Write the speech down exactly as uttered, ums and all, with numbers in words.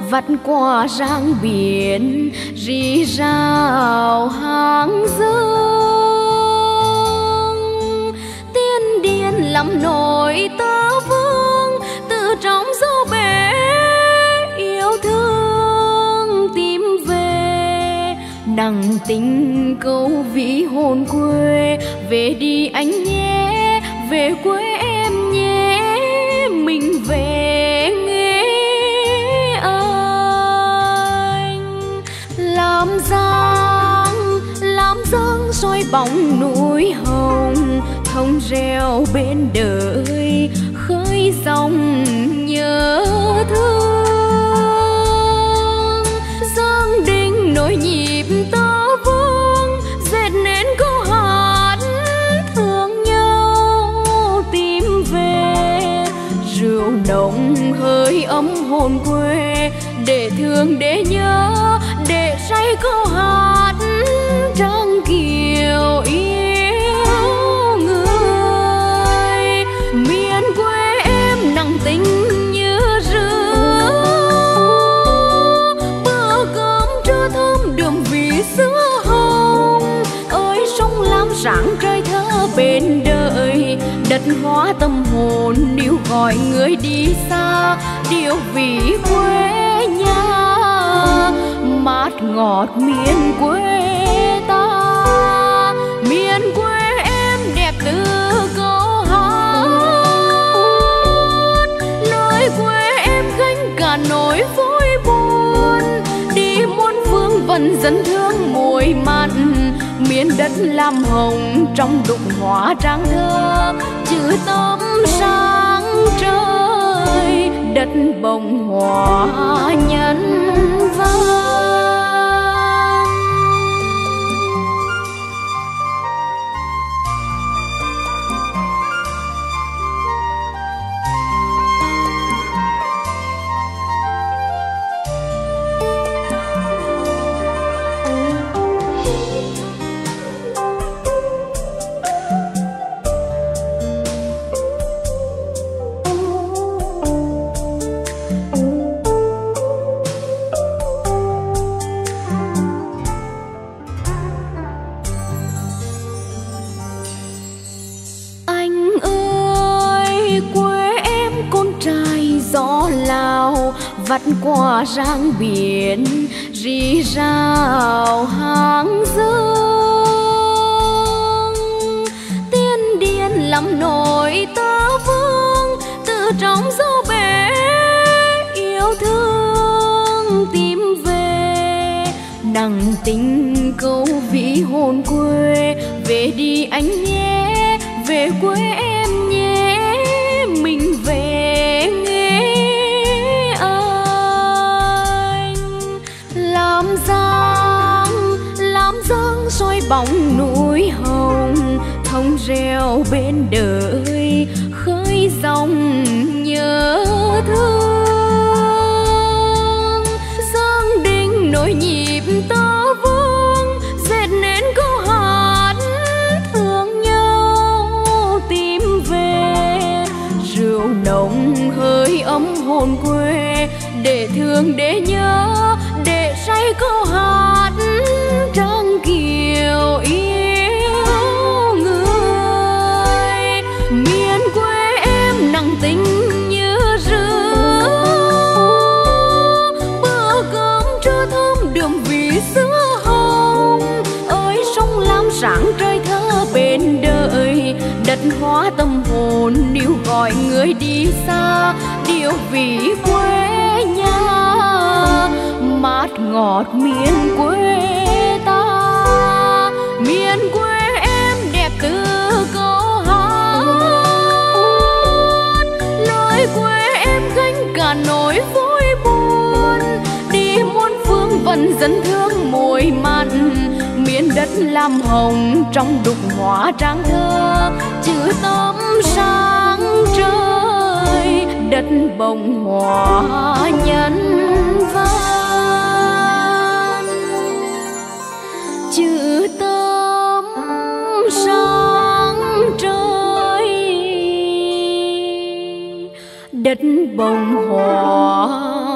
vắt qua rang biển rì rào hàng dương. Tiên điên lắm nỗi tơ vương từ trong dấu bể yêu thương tìm về. Nặng tình câu ví hồn quê, về đi anh nhé, về quê em nhé, mình về nghe anh. Làm giang làm giang soi bóng núi hồng, thông reo bên đời khơi dòng nhớ thương. Giang đình nỗi nhịp tơ vương, dệt nên câu hát thương nhau tìm về. Rượu nồng hơi ấm hồn quê, để thương để nhớ, để say câu hát trăng kiều yêu người. Miền quê em nặng tình như rứa, bữa cơm trưa thơm đượm vì sữa hồng. Ơi sông lam sáng trời thơ bên đời, đất hóa tâm hồn níu gọi người đi xa. Điều vì quê nhà mát ngọt miền quê ta. Miền quê em đẹp từ câu hát, nơi quê em gánh cả nỗi vui buồn. Đi muôn phương vẫn dẫn thương mùi mặn, miền đất lam hồng trong đục hóa trang thơ. Chữ tấm sáng trời, đất bồng hoa nhân văn. Vắt qua rang biển rì rào hàng dương. Tiên điên lắm nỗi tơ vương từ trong dấu bể yêu thương tìm về. Nặng tình câu ví hồn quê, về đi anh nhé, về quê em nhé, mình về nghe anh. Làm giang làm giang soi bóng núi hồng, thông reo bên đời khơi dòng nhớ thương. Giang đình nỗi nhịp tơ vương, dệt nên câu hát thương nhau tìm về. Rượu nồng hơi ấm hồn quê, để thương để nhớ, để say câu hát trăng kiều yêu người. Miền quê em nặng tình như rứa, bữa cơm trưa thơm đượm vì sữa hồng. Ơi sông lam sáng trời thơ bên đời, đất hóa tâm hồn níu gọi người đi xa. Điều vì quê nhà mát ngọt miền quê ta. Miền quê em đẹp từ câu hát, nơi quê em gánh cả nỗi vui buồn. Đi muôn phương vẫn dẫn thương mùi mặn, miền đất lam hồng trong đục hóa trang thơ. Chữ tấm sáng trời, đất bồng hoa nhân văn. Chữ tấm sáng trời, đất bồng hoa